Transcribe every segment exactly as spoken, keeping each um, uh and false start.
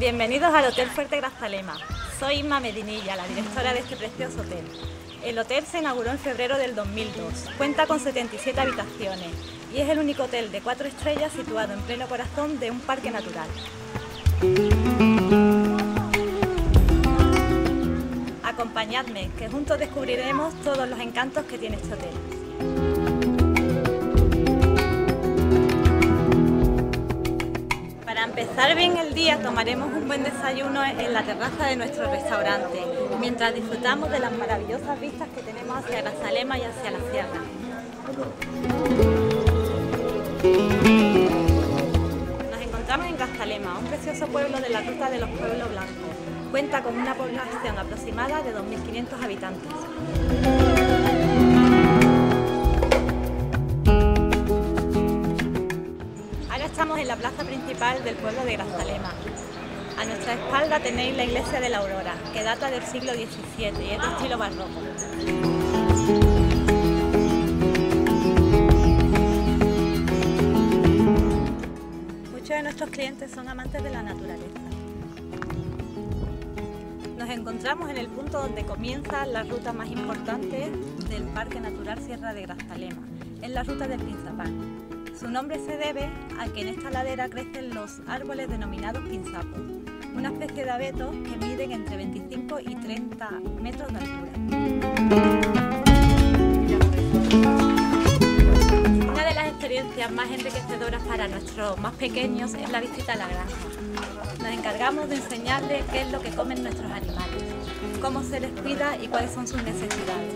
Bienvenidos al Hotel Fuerte Grazalema. Soy Inma Medinilla, la directora de este precioso hotel. El hotel se inauguró en febrero del dos mil dos. Cuenta con setenta y siete habitaciones y es el único hotel de cuatro estrellas situado en pleno corazón de un parque natural. Acompañadme, que juntos descubriremos todos los encantos que tiene este hotel. Para empezar bien el día tomaremos un buen desayuno en la terraza de nuestro restaurante, mientras disfrutamos de las maravillosas vistas que tenemos hacia Grazalema y hacia la sierra. Nos encontramos en Grazalema, un precioso pueblo de la ruta de los pueblos blancos. Cuenta con una población aproximada de dos mil quinientos habitantes. Estamos en la plaza principal del pueblo de Grazalema. A nuestra espalda tenéis la iglesia de la Aurora, que data del siglo diecisiete y es de estilo barroco. Muchos de nuestros clientes son amantes de la naturaleza. Nos encontramos en el punto donde comienza la ruta más importante del Parque Natural Sierra de Grazalema, en la ruta del Pinzapán. Su nombre se debe a que en esta ladera crecen los árboles denominados pinzapos, una especie de abetos que miden entre veinticinco y treinta metros de altura. Una de las experiencias más enriquecedoras para nuestros más pequeños es la visita a la granja. Nos encargamos de enseñarles qué es lo que comen nuestros animales, cómo se les cuida y cuáles son sus necesidades.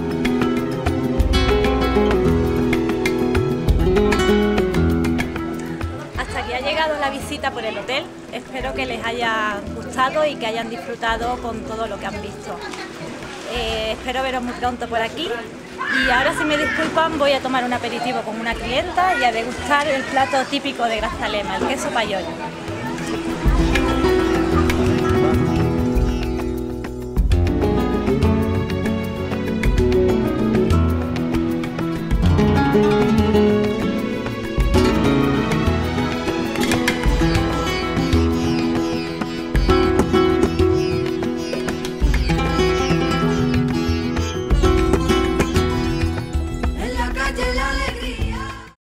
Hasta aquí ha llegado la visita por el hotel. Espero que les haya gustado y que hayan disfrutado con todo lo que han visto. Eh, espero veros muy pronto por aquí. Y ahora, si me disculpan, voy a tomar un aperitivo con una clienta y a degustar el plato típico de Grazalema, el queso payollo.